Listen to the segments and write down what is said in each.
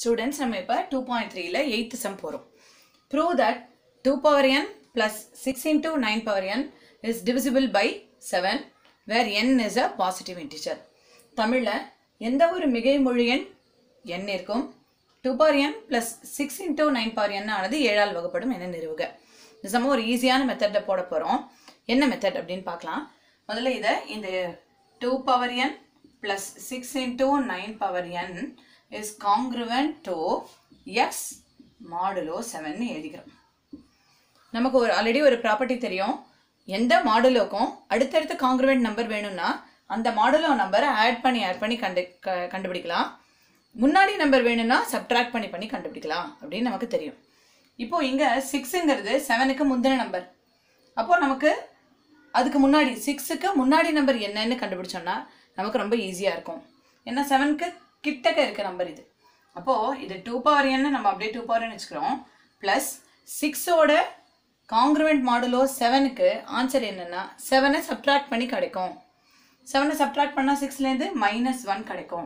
Students, நம்ம இப்ப 2.3ல 8th sum போறோம். Prove that 2 power n plus 6 into 9 power n is divisible by 7 where n is a positive integer. தமிழ்ல எந்த ஒரு மிகை முழு எண் n இருக்கும் 2 power n plus 6 into 9 power n ஆனது 7 ஆல் வகுப்படும் என நிறுவுக. இந்த சம ஒரு ஈஸியான மெத்தட்ல போட போறோம். என்ன மெத்தட் அப்படினு பார்க்கலாம். முதல்ல இத இந்த 2 power n plus 6 into 9 power n is congruent to x modulo 7 னு எழுதிக்கிறோம். நமக்கு ஆல்ரெடி ஒரு ப்ராப்பர்ட்டி தெரியும். எந்த மாடுலோக்கும் அடுத்தடுத்த காங்கிருவென்ட் நம்பர் வேணும்னா அந்த மாடுலோ நம்பரை ஆட் பண்ணி கண்டுபிடிக்கலாம். முன்னாடி நம்பர் வேணும்னா சப்ட்ராக்ட் பண்ணி கண்டுபிடிக்கலாம் அப்படின்னு நமக்கு தெரியும். இப்போ இங்க 6ங்கிறது 7க்கு முந்தின நம்பர். அப்போ நமக்கு அதுக்கு முன்னாடி 6க்கு முன்னாடி நம்பர் என்னன்னு கண்டுபிடிச்சோம்னா நமக்கு ரொம்ப ஈஸியா இருக்கும். ஏன்னா 7க்கு கிட்டக்க இருக்க நம்பர் இது. அப்போ இது 2 power n நம்ம அப்படியே 2 power n வெச்சுக்கிறோம். பிளஸ் 6 ஓட காங்கிருவென்ட் மாடுலோ 7க்கு ஆன்சர் என்னன்னா 7ஐ சப்ட்ராக்ட் பண்ணி கிடைக்கும். 7ஐ சப்ட்ராக்ட் பண்ணா 6ல இருந்து -1 கிடைக்கும்.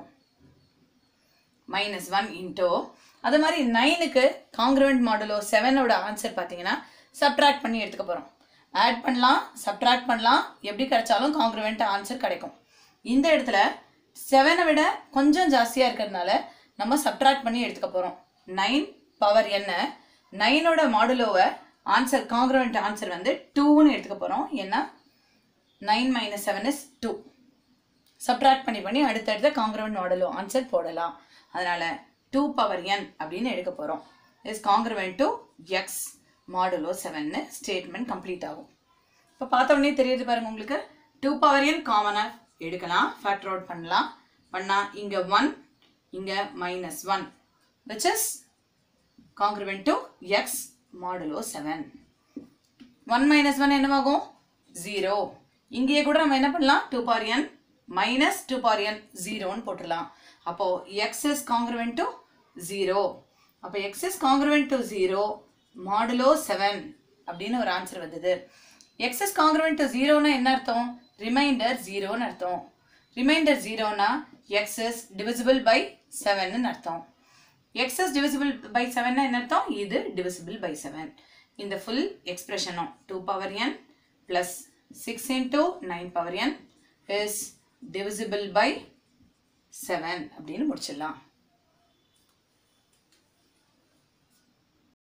-1 இன்டோ அதே மாதிரி 9க்கு காங்கிருவென்ட் மாடுலோ 7 ஓட ஆன்சர் பாத்தீங்கன்னா சப்ட்ராக்ட் பண்ணி எடுத்துக்க போறோம். ஆட் பண்ணலாம், சப்ட்ராக்ட் பண்ணலாம், எப்படி கிடைச்சாலும் காங்கிருவென்ட் ஆன்சர் கிடைக்கும். இந்த இடத்துல 7ஐ விட கொஞ்சம் ஜாஸ்தியா இருக்கிறதுனால நம்ம சப்ட்ராக்ட் பண்ணி எடுத்துக்க போறோம். 9 பவர் n 9 ஓட மாடுலோவை ஆன்சர் காங்கிருவென்ட் ஆன்சர் வந்து 2 னு எடுத்துக்க போறோம். ஏன்னா 9 - 7 is 2. சப்ட்ராக்ட் பண்ணி அடுத்தடுத்த காங்கிருவென்ட் மாடுலோ ஆன்சர் போடலாம். அதனால 2 power n அப்படின்னு எடுக்க போறோம். is congruent to x modulo 7 னு ஸ்டேட்மென்ட் கம்ப்ளீட் ஆகும். இப்போ பார்த்த உடனே தெரியுது பாருங்க உங்களுக்கு. 2 power n காமனா எடுக்கலாம், ஃபேக்டர் அவுட் பண்ணலாம். பண்ணா இங்க 1 இங்க -1 which is congruent to x modulo 7. 1 - 1 என்னவாகும் 0. இங்கேயே கூட நம்ம என்ன பண்ணலாம் 2 power n minus 2 power n 0 னு போட்டுடலாம். அப்போ x is congruent to 0. அப்போ x is congruent to 0 modulo 7 அப்படின்னு ஒரு ஆன்சர் வந்தது. x is congruent to 0 னா என்ன அர்த்தம்? ரிமைண்டர் 0 னு அர்த்தம். ரிமைண்டர் 0 னா x is divisible by 7 னு அர்த்தம். x is divisible by 7 னா என்ன அர்த்தம்? இது divisible by 7. இந்த full expression 2 power n plus 6 into 9 power n is divisible by 7 அப்படின்னு முடிச்சிடலாம்.